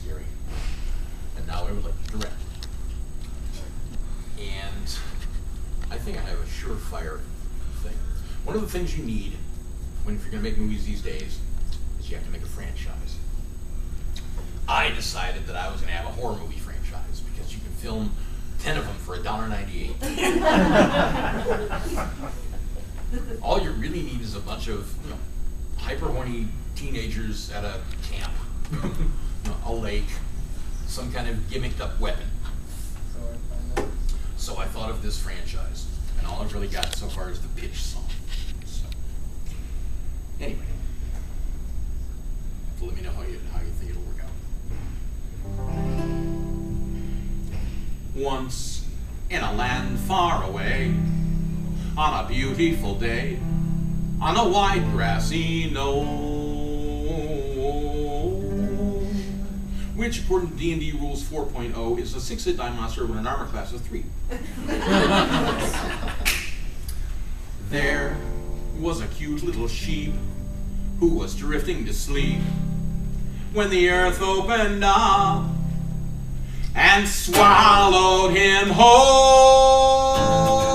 scary. And now I would like to direct. And I think I have a surefire thing. One of the things you need if you're going to make movies these days is you have to make a franchise. I decided that I was going to have a horror movie franchise because you can film 10 of them for $1.98. All you really need is a bunch of hyper horny teenagers at a camp, a lake, some kind of gimmicked up weapon. So I thought of this franchise, and all I've really got so far is the pitch song. So anyway, so let me know how you think it'll work out. Once in a land far away, on a beautiful day, on a wide grassy knoll, which according to D&D Rules 4.0 is a 6-hit die monster with an armor class of 3. There was a cute little sheep who was drifting to sleep when the earth opened up and swallowed him whole.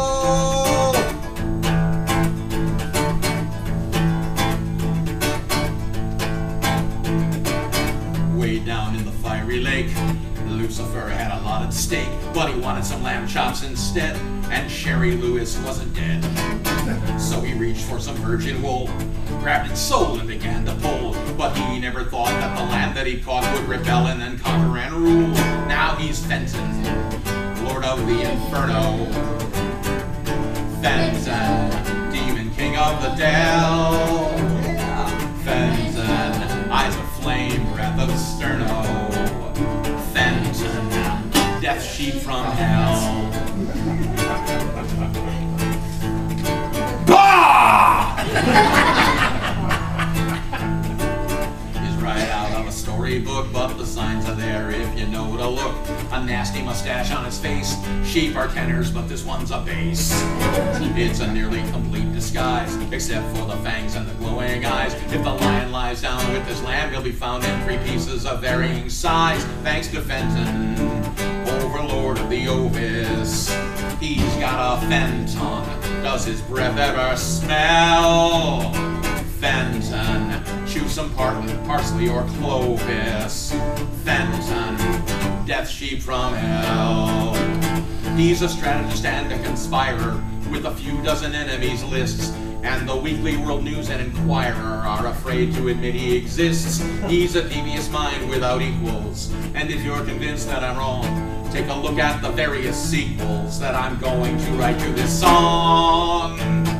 Way down in the fiery lake, Lucifer had a lot at stake, but he wanted some lamb chops instead, and Sherry Lewis wasn't dead. So he reached for some virgin wool, grabbed its soul and began to pull, but he never thought that the land that he caught would rebel and then conquer and rule. Now he's Fenton, Lord of the Inferno. Fenton, Demon King of the Dell. Fenton, eyes of flame, breath of sterno. Fenton, death sheep from hell. Is right out of a storybook, but the signs are there if you know to look. A nasty mustache on his face. Sheep are tenors, but this one's a bass. It's a nearly complete disguise, except for the fangs and the glowing eyes. If the lion lies down with his lamb, he'll be found in 3 pieces of varying size. Thanks to Fenton, overlord of the Ovis. He's got a Fenton. Does his breath ever smell? Fenton, chew some parsley or Clovis. Fenton, death sheep from hell. He's a strategist and a conspirer with a few dozen enemies lists, and the Weekly World News and Inquirer are afraid to admit he exists. He's a devious mind without equals, and if you're convinced that I'm wrong, take a look at the various sequels that I'm going to write to this song.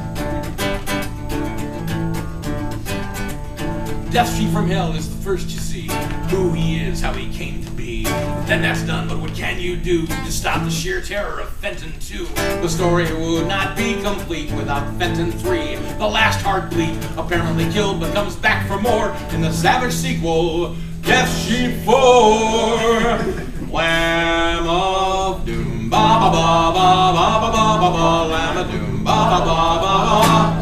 Death Sheep from Hell is the first you see. Who he is, how he came to be. Then that's done, but what can you do to stop the sheer terror of Fenton 2? The story would not be complete without Fenton 3. The last heartbleed, apparently killed, but comes back for more in the savage sequel, Death Sheep 4. Lamb of Doom, ba ba ba ba ba ba ba ba ba, Lamb of Doom, ba ba ba ba ba.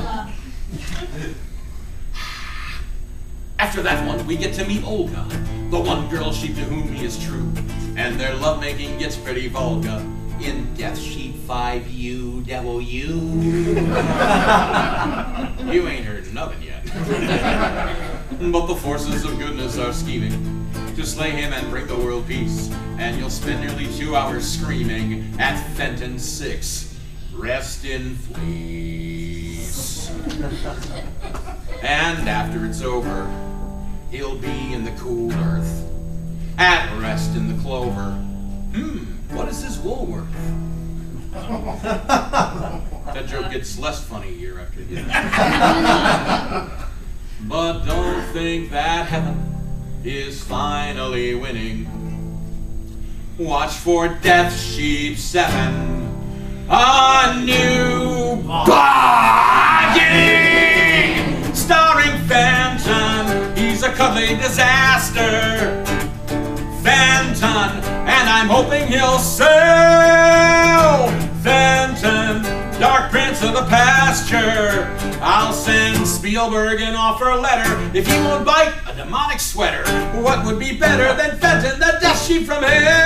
After that one, we get to meet Olga, the one girl sheep to whom he is true, and their lovemaking gets pretty vulgar in Death Sheep 5, you devil you. You ain't heard nothing yet. But the forces of goodness are scheming to slay him and bring the world peace, and you'll spend nearly 2 hours screaming at Fenton 6, rest in fleece. And after it's over, he'll be in the cool earth, at rest in the clover. What is his wool worth? That joke gets less funny year after year. But don't think that heaven is finally winning. Watch for Death Sheep 7, a new beginning, starring Fenton. He's a cuddly disaster, Fenton, and I'm hoping he'll sell. Fenton, Dark Prince of the Past. pasture. I'll send Spielberg an offer letter if he won't bite a demonic sweater. What would be better than Fenton, the death sheep from hell?